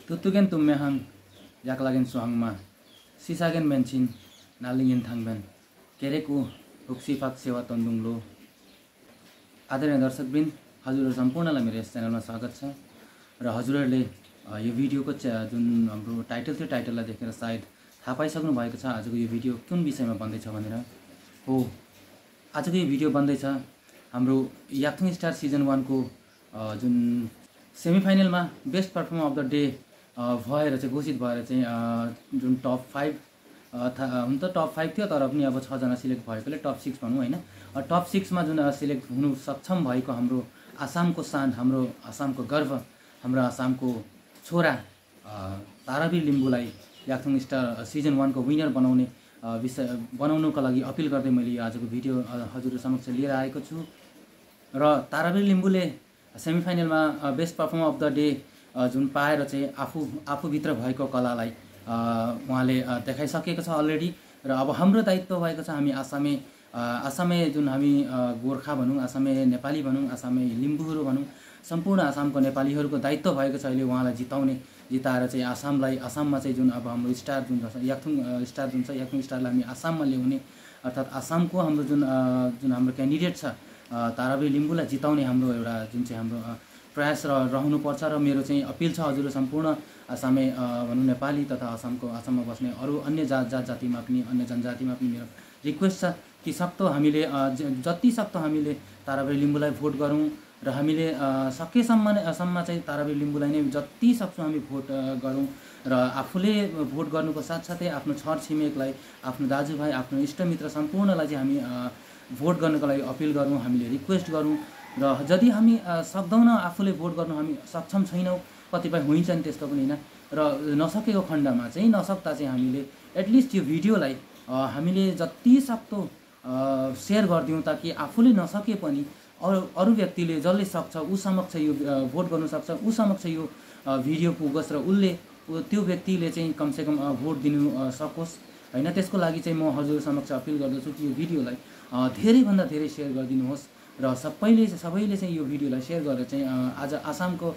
Tutugen tummehang yaklagen suhangma sisagen benchin nalingin thangben केरेको हुक्सीफाक सेवा तन्दुङलो आदरणीय दर्शकबिन हजुरहरु सम्पूर्णलाई मेरो यस च्यानलमा स्वागत छ र हजुरहरुले यो भिडियोको जुन हाम्रो टाइटल थियो टाइटललाई देखेर सायद थाहा पाइसक्नु भएको छ आजको यो भिडियो कुन विषयमा बन्दै छ भनेर हो आजको यो भिडियो बन्दै छ हाम्रो याक्थुङ स्टार सिजन 1 को जुन सेमिफाइनलमा best performer of the day भएर चाहिँ घोषित भएर चाहिँ जुन टप 5 हुन त टप 5 थियो तर पनि अब 6 जना सिलेक्ट भएकोले टप 6 भनौं हैन टप 6 मा जुन सिलेक्ट हुनु सक्षम भएको हाम्रो आसामको शान हाम्रो आसामको गर्व हाम्रो आसामको छोरा तारावीर लिम्बुलाई याक्थुङ स्टार सिजन 1 को विनर बनाउने विषय बनाउनको लागि अपील गर्दै मैले आजको भिडियो हजुरहरु समक्ष लिएर आएको छु र तारावीर लिम्बुले सेमिफाइनलमा best performer of the day जुन पाएर चाहिँ आफू भित्र भएको कलालाई उहाँले देखाइसकेको छ अलरेडी र अब हाम्रो दायित्व भएको छ हामी आसामे जुन हामी गोर्खा भनौं आसामे नेपाली भनौं आसामे लिम्बुहरू भनौं सम्पूर्ण आसामको नेपालीहरूको दायित्व भएको छ अहिले उहाँलाई जिताएर चाहिँ आसाममा चाहिँ जुन अब हाम्रो स्टार जुन छ याक्थुङ स्टार जुन छ याक्थुङ स्टारलाई हामी आसाममा ल्याउने अर्थात आसामको हाम्रो जुन हाम्रो क्यान्डिडेट छ तारावीर लिम्बुलाई जिताउने हाम्रो एउटा जुन चाहिँ हाम्रो प्रयास रहनुपर्छ र मेरो चाहिँ अपिल छ हजुर सम्पूर्ण आसामे भनौं नेपाली तथा आसाममा बस्ने अरु अन्य जातिमा पनि अन्य जनजातिमा पनि मेरो रिक्वेस्ट छ कि सक्दो हामीले जति सक्दो हामीले तारावीर लिम्बुलाई भोट गरौं र हामीले सकेसम्म चाहिँ तारावीर लिम्बुलाई नै जति सक्छौं हामी भोट गरौं र आफूले भोट गर्नुको साथसाथै आफ्नो छर छिमेकलाई आफ्नो दाजुभाइ आफ्नो इष्टमित्र सम्पूर्णलाई चाहिँ हामी भोट गर्नको लागि अपील गरौं हामीले रिक्वेस्ट गरौं र यदि हामी सक्दैनौं आफूले भोट गर्न हामी सक्षम छैनौं कतिपय हुन्छन् त्यस्तो पनि हैन र नसकेको खण्डमा चाहिँ नसक्दा चाहिँ हामीले एटलिस्ट यो भिडियोलाई हामीले जति सक्दो शेयर गर्दियौं ताकि आफूले नसके पनि अरु व्यक्तिले जसले सक्छ उ समक्ष यो भोट गर्न सक्छ उ समक्ष यो भिडियो पुगोस् र त्यो व्यक्तिले चाहिँ कमसेकम भोट दिनु सकोस् हैन त्यसको लागि चाहिँ म हजुर समक्ष अपील गर्दछु कि यो भिडियोलाई धेरै भन्दा धेरै शेयर गरिदिनुहोस् र सबैले चाहिँ यो भिडियोलाई शेयर गरेर चाहिँ आज आसामको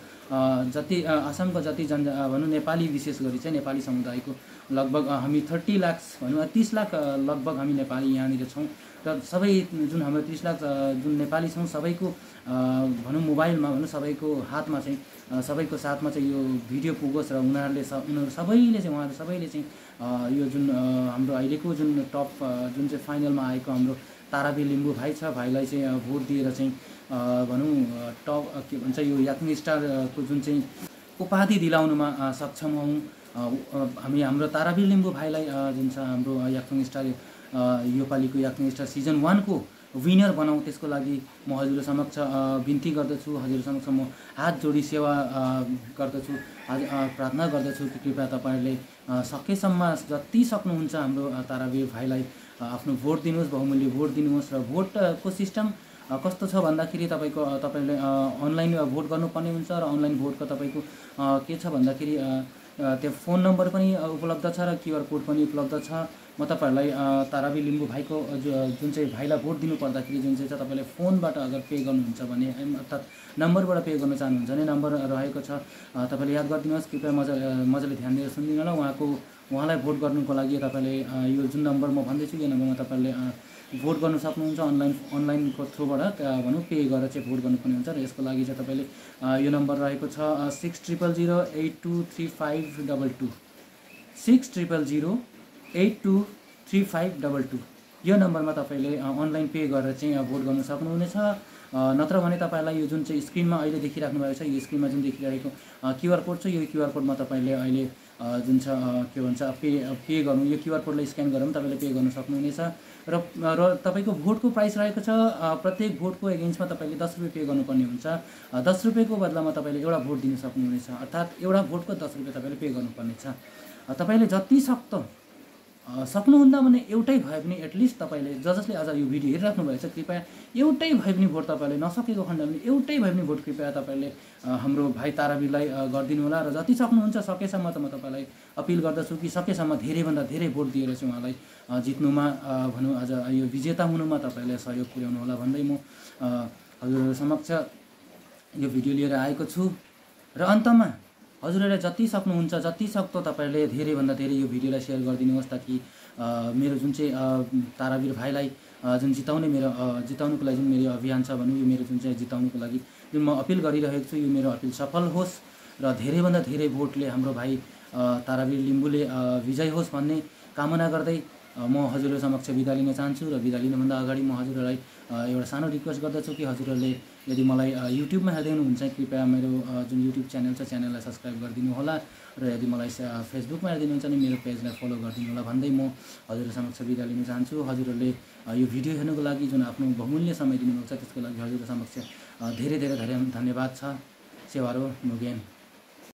जति भनौं नेपाली विशेष गरी चाहिँ नेपाली समुदायको लगभग हामी 30 लाख भनौं 30 लाख लगभग हामी नेपाली यहाँनिर छौं र सबै जुन हाम्रो 30 लाख जुन नेपाली छौं सबैको भनौं मोबाइलमा भनौं सबैको हातमा चाहिँ सबैको साथमा चाहिँ यो भिडियो पुगोस् र उनीहरुले सबैले चाहिँ यो जुन हाम्रो अहिलेको जुन टप जुन चाहिँ फाइनलमा आएको हाम्रो तारावीर लिम्बु भाइ छ भाइलाई चाहिँ भोट दिएर चाहिँ भनौं टप के भन्छ यो याक्थुङ स्टारको जुन चाहिँ उपाधि दिलाउनुमा सक्षम हौं हामी हाम्रो तारावीर लिम्बु भाइलाई जुन छ हाम्रो याक्थुङ स्टार यो पालिको याक्थुङ स्टार सिजन 1 को विनर बनाऊ त्यसको लागि म हजुर समक्ष बिन्ती गर्दछु हजुर समक्ष म हात जोडी सेवा गर्दछु प्रार्थना गर्दछु कि कृपया तपाईहरुले सकेसम्म जति सक्नुहुन्छ हाम्रो तारावीर भाइलाई आफ्नो भोट दिनुहोस् बहुमूल्य भोट दिनुहोस् र भोटको सिस्टम कस्तो छ भन्दाखेरि तपाईले अनलाइन भोट गर्नुपर्ने हुन्छ र अनलाइन भोटको तपाईको के छ भन्दाखेरि त्यो फोन नम्बर पनि उपलब्ध छ र क्यूआर कोड पनि उपलब्ध छ म तपाईहरुलाई तारावीर लिम्बु भाइको जुन चाहिँ भाइलाई भोट दिनु पर्दाखेरि जुन चाहिँ छ तपाईले फोनबाट अगर पे गर्नुहुन्छ भने अर्थात नम्बरबाट पे गर्न चाहनुहुन्छ भने नम्बर रहेको छ तपाईले याद गरिदिनुहोस् कृपया मजाले ध्यान दिएर सुनिदिनु होला उहाँलाई भोट गर्नुको लागि तपाईले यो जुन नम्बर म भन्दै छु यो नम्बरमा तपाईले भोट गर्न सक्नुहुन्छ अनलाइनको थ्रुबाट भनौं पे गरेर चाहिँ भोट गर्नुपर्ने हुन्छ र यसको लागि चाहिँ तपाईले यो नम्बर रहेको छ 6000823522 6000823522 यो नम्बरमा तपाईले अनलाइन पे गरेर चाहिँ भोट गर्न सक्नुहुनेछ नत्र भने तपाईलाई यो जुन चाहिँ स्क्रिनमा अहिले देखिराख्नु भएको छ यो स्क्रिनमा जुन देखिरहेको क्यूआर कोड छ यो क्यूआर कोडमा तपाईले अहिले जुन छ के भन्छ पे गर्नु यो क्यूआर कोडलाई स्क्यान गरेर पनि तपाईले पे गर्न सक्नुहुनेछ र तपाईको भोटको प्राइस रहेको छ प्रत्येक भोटको एगेन्स्टमा तपाईले 10 रुपैयाँ पे गर्नुपर्ने हुन्छ 10 रुपैयाँको बदलामा तपाईले एउटा भोट दिन सक्नुहुनेछ अर्थात एउटा भोटको 10 रुपैयाँ तपाईले पे गर्नुपर्ने छ तपाईले जति सक्दो सक्नुहुन्न भने एउटै भए पनि एटलिस्ट तपाईले जसले आज यो भिडियो हेरिराख्नु भएको छ कृपया एउटै भए पनि भोट तपाईले नसकेको खण्डमा एउटै भए पनि भोट कृपया तपाईले हाम्रो भाइ तारावीरलाई गर्दिनु होला र जति सक्नुहुन्छ सकेसम्म त म तपाईलाई अपील गर्दछु कि सकेसम्म धेरै भन्दा धेरै भोट दिएर चाहिँ उहाँलाई जित्नुमा भनौं आज यो विजेता हुनुमा तपाईले सहयोग पुर्याउनु होला भन्दै म हजुरहरु समक्ष यो भिडियो लिएर आएको छु र अन्तमा हजुरहरूले जति सक्नुहुन्छ जति सक्दो तपाईँहरूले धेरैभन्दा धेरै यो भिडियोलाई सेयर गरिदिनुहोस् ताकि मेरो जुन चाहिँ तारावीर भाइलाई जुन जिताउनुको लागि जुन मेरो अभियान छ भनौँ, यो मेरो जुन चाहिँ जिताउनुको लागि जुन म अपिल गरिरहेको छु, यो मेरो अपिल सफल होस् र धेरैभन्दा धेरै भोटले हाम्रो भाइ तारावीर लिम्बूले विजय होस् भन्ने कामना गर्दै म हजुरहरू समक्ष बिदा लिन चाहन्छु। र बिदा लिनुभन्दा अगाडि म हजुरहरूलाई एउटा सानो रिक्वेस्ट गर्दछु कि हजुरहरूले यदि मलाई युट्युबमा हेर्दै हुनुहुन्छ कृपया मेरो जुन युट्युब च्यानल छ च्यानललाई सब्सक्राइब गरिदिनु होला र यदि मलाई फेसबुकमा हेरिदिनुहुन्छ भने मेरो पेजलाई फलो गरिदिनु होला भन्दै म हजुरहरू समक्ष बिदा लिन चाहन्छु। हजुरहरूले यो भिडियो हेर्नुको लागि जुन आफ्नो बहुमूल्य समय दिनुभएको छ त्यसको लागि हजुरहरू समक्ष धेरै धेरै धन्यवाद छ। सेवारो मुगेन।